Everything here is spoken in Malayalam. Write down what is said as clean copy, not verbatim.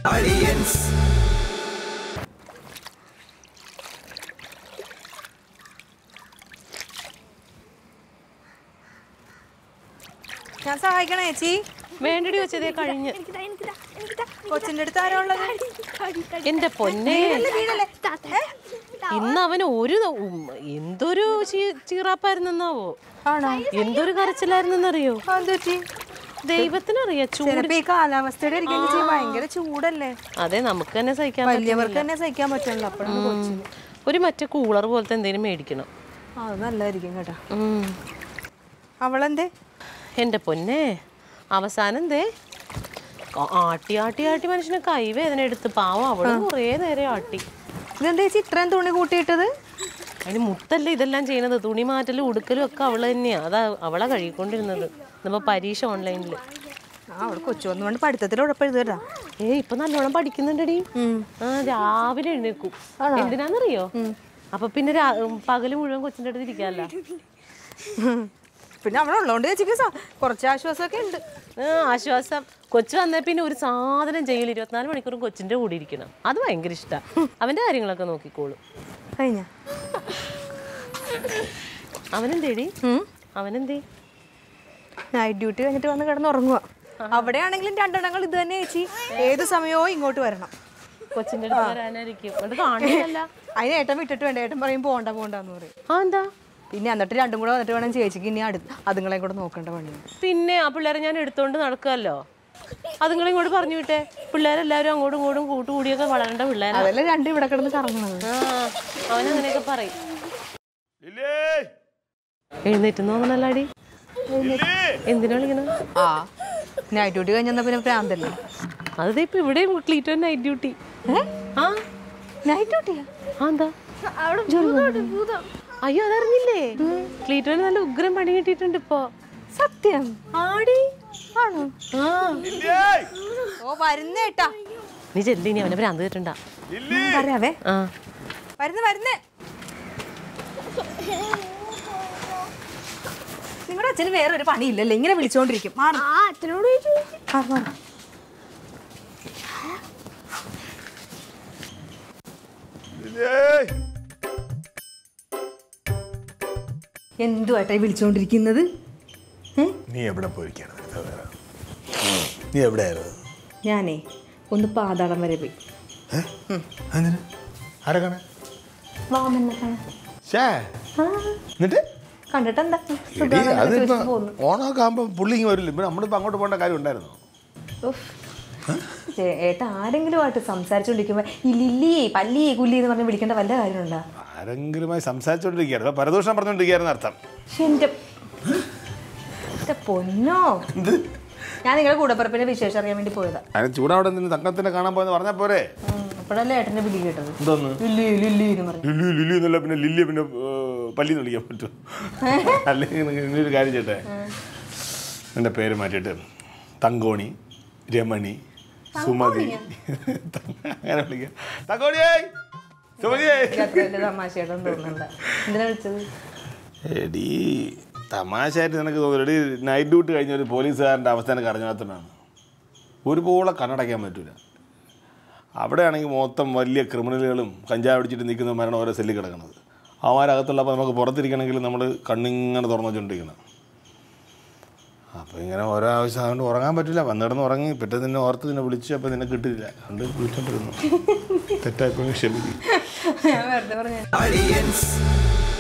Aliyans. ഞാൻ സഹായിക്കണേ ചേച്ചി. വേണ്ടടി വെച്ചതേ കഴിഞ്ഞ്. കൊച്ചിന്റെ അടുത്ത് ആരാ ഉള്ളത്? എന്റെ പൊന്നെ, ഇന്ന് അവന് എന്തൊരു ചീറാപ്പായിരുന്നെന്നാവോ, എന്തൊരു കരച്ചിലായിരുന്നെന്നറിയോ? ദൈവത്തിനറിയാം. ചൂട് ഈ കാലാവസ്ഥയുടെ ഭയങ്കര ചൂടല്ലേ? അതെ, നമുക്ക് തന്നെ സഹിക്കാൻ, വലിയവർക്ക് തന്നെ സഹിക്കാൻ പറ്റണല്ലോ. അപ്പോഴാണ് കൊച്ചിന് ഒരു മറ്റേ കൂളർ പോലത്തെ എന്തെങ്കിലും മേടിക്കണം. അത് നല്ലതായിരിക്കും കേട്ടോ. അവളെന്തേ? എന്റെ പൊന്നെ, അവസാനം എന്തേ ആട്ടി ആട്ടി ആട്ടി മനുഷ്യനെ കൈവേദന എടുത്ത് പാവം. അവള് കുറേ നേരം ആട്ടി. ഇതെന്താ ചേച്ചി ഇത്രയും തുണി കൂട്ടിയിട്ടത്? അതിന് മുത്തല്ലേ ഇതെല്ലാം ചെയ്യണത്. തുണി മാറ്റലും ഉടുക്കലും ഒക്കെ അവള് തന്നെയാ. അതാ അവളെ കഴുകിക്കൊണ്ടിരുന്നത്. നമ്മ പരീക്ഷ ഓൺലൈനില്. അവള് കൊച്ചു വന്നുകൊണ്ട് പഠിത്തത്തിൽ ഉഴപ്പെഴുതട്ടാ. ഇപ്പൊ നല്ലോണം പഠിക്കുന്നുണ്ടടി. രാവിലെ എഴുന്നേക്കും. എന്തിനാന്നറിയോ? അപ്പൊ പിന്നെ പകല് മുഴുവൻ കൊച്ചിന്റെ അടുത്ത് ഇരിക്കാല്ല. പിന്നെ അവളുള്ളതുകൊണ്ട് ചേച്ചിക്ക് കുറച്ച് ആശ്വാസമൊക്കെ ഉണ്ട്. ആശ്വാസം. കൊച്ചു വന്നേ പിന്നെ ഒരു സാധനം ചെയ്യൽ 24 മണിക്കൂറും കൊച്ചിന്റെ കൂടെ ഇരിക്കണം. അത് ഭയങ്കര ഇഷ്ടമാണ്. അവന്റെ കാര്യങ്ങളൊക്കെ നോക്കിക്കോളും. കഴിഞ്ഞ അവനെന്തേടി? അവനെന്തേ? നൈറ്റ് ഡ്യൂട്ടി കഴിഞ്ഞിട്ട് വന്ന് കിടന്നുറങ്ങുക. അവിടെയാണെങ്കിലും രണ്ടെണ്ണങ്ങൾ ഇത് തന്നെ ചേച്ചി. ഏത് സമയവും ഇങ്ങോട്ട് വരണം. കൊച്ചിന്റെ അടുത്ത് വരാനായിരിക്കും. കാണില്ല. അതിന് ഏട്ടൻ വിട്ടിട്ട് വേണ്ട. ഏട്ടൻ പറയും പോണ്ടെന്ന് പറയും. എന്താ പിന്നെ എന്നിട്ട് രണ്ടും കൂടെ വന്നിട്ട് വേണം ചേച്ചിക്ക് ഇനി അതുങ്ങളെയും കൂടെ നോക്കേണ്ട പണിയാണ്. പിന്നെ ആ പിള്ളേരെ ഞാൻ എടുത്തോണ്ട് നടക്കുമല്ലോ. അതുങ്ങളെ ഇങ്ങോട്ട് പറഞ്ഞു വിട്ടേ. പിള്ളേരെല്ലാവരും അങ്ങോട്ടും ഇങ്ങോട്ടും കൂട്ടുകൂടിയൊക്കെ വളരേണ്ട പിള്ളേരെ. അതല്ലേ രണ്ടും ഇവിടെ കിടന്ന് കറങ്ങണത്. അവനങ്ങനെയൊക്കെ പറയും. എഴുന്നേറ്റ് നോക്കണല്ലാടി. എന്തിനാ വിളിക്കണ? നൈറ്റ് ഡ്യൂട്ടി കഴിഞ്ഞാ പിന്നെ പ്രാന്തല്ലേ. അതേ ഇപ്പൊ ഇവിടെ ക്ലീറ്റോ നൈറ്റ് ഡ്യൂട്ടി. നൈറ്റ് ഡ്യൂട്ടിയാ? എന്താ? അയ്യോ, അതറിഞ്ഞില്ലേ? ക്ലീറ്റോന് നല്ല ഉഗ്രം പണി കിട്ടിയിട്ടുണ്ട് ഇപ്പൊ. സത്യം? ആടി. ആണോ? ഓ വരുന്നേട്ടാ. നീ ചെല്ലി, നീ അവനെ ഭ്രാന്ത് കേട്ടിട്ടുണ്ടാ. അറിയാവേ. വരുന്നേ. നിങ്ങളുടെ അച്ഛന് വേറൊരു പണിയില്ലല്ലേ? ഇങ്ങനെ വിളിച്ചോണ്ടിരിക്കും. അച്ഛനോട് എന്തുവാട്ടെ വിളിച്ചോണ്ടിരിക്കുന്നത്? നീ എവിടെ പോയിരിക്കാണ്? നീ എവിടെയായിരുന്നു? ഞാനേ ഒന്ന് പാതാളം വരെ പോയി. ആരെ കാണാൻ? കണ്ടിട്ടെന്താ? ഓണമൊക്കെ ആകുമ്പോ പുള്ളി ഇങ്ങനെ വരില്ല. ഇപ്പൊ നമ്മളിപ്പോ അങ്ങോട്ട് പോകേണ്ട കാര്യം ഉണ്ടായിരുന്നു. ഏട്ടാ ആരെങ്കിലും ആയിട്ട് സംസാരിച്ചോണ്ടിരിക്കുമ്പോ ഈ ലില്ലിയെ പല്ലിയെ കുല്ലി എന്ന് പറഞ്ഞ് വിളിക്കേണ്ട വല്ല കാര്യമുണ്ടോ? ആരെങ്കിലുമായി സംസാരിച്ചോണ്ടിരിക്കുകയായിരുന്നു. പരദൂഷണം പറഞ്ഞോണ്ടിരിക്കുകയായിരുന്നു അർത്ഥം. എന്റെ പൊന്നോ, ഞാൻ നിങ്ങളുടെ കൂടപ്പറപ്പിന്റെ വിശേഷം അറിയാൻ വേണ്ടി പോയതാ. അതിന് ചൂടവിടെ നിന്ന് തങ്കത്തിനെ കാണാൻ പോയെന്ന് പറഞ്ഞാ പോരെ? അപ്പോഴല്ലേ ഏട്ടന്റെ വിളി കേട്ടത്. എന്തോന്ന് ലില്ലി എന്നല്ല, പിന്നെ ലില്ലിയെ പിന്നെ പല്ലിന്ന് വിളിക്കാൻ പറ്റും? അല്ലെങ്കിൽ ഇങ്ങനൊരു കാര്യം ചേട്ടെ, എൻ്റെ പേര് മാറ്റിയിട്ട് തങ്കോണി, രമണി, സുമതി അങ്ങനെ വിളിക്കാം. തങ്കോണിയായി തമാശയായിട്ടൊന്നും തോന്നുന്നുണ്ട്. എന്തിനാ വിളിച്ചത്? എടീ തമാശയായിട്ട് നിനക്ക് തോന്നുന്നു. എടീ നൈറ്റ് ഡ്യൂട്ടി കഴിഞ്ഞ ഒരു പോലീസുകാരൻ്റെ അവസ്ഥ എനിക്ക് അറിഞ്ഞാത്തതാണ്. ഒരുപോലെ കണ്ണടയ്ക്കാൻ പറ്റില്ല. അവിടെ ആണെങ്കിൽ മൊത്തം വലിയ ക്രിമിനലുകളും കഞ്ചാവ് അടിച്ചിട്ട് നിൽക്കുന്നവരാണ് ഓരോ സെല്ലിൽ കിടക്കുന്നത്. അവന്മാരകത്തുള്ളപ്പോൾ നമുക്ക് പുറത്തിരിക്കണമെങ്കിൽ നമ്മൾ കണ്ണിങ്ങനെ തുറന്നു വെച്ചോണ്ടിരിക്കണം. അപ്പോൾ ഇങ്ങനെ ഓരോ ആവശ്യം അതുകൊണ്ട് ഉറങ്ങാൻ പറ്റില്ല. വന്നിടന്ന് ഉറങ്ങി പെട്ടെന്ന് നിന്നെ ഓർത്ത് നിന്നെ വിളിച്ചു. അപ്പോൾ നിന്നെ കിട്ടില്ല. അതുകൊണ്ട് വിളിച്ചോണ്ടിരുന്നു. തെറ്റായപ്പോൾ ക്ഷമിക്കും. ഞാൻ വെറുതെ പറഞ്ഞു.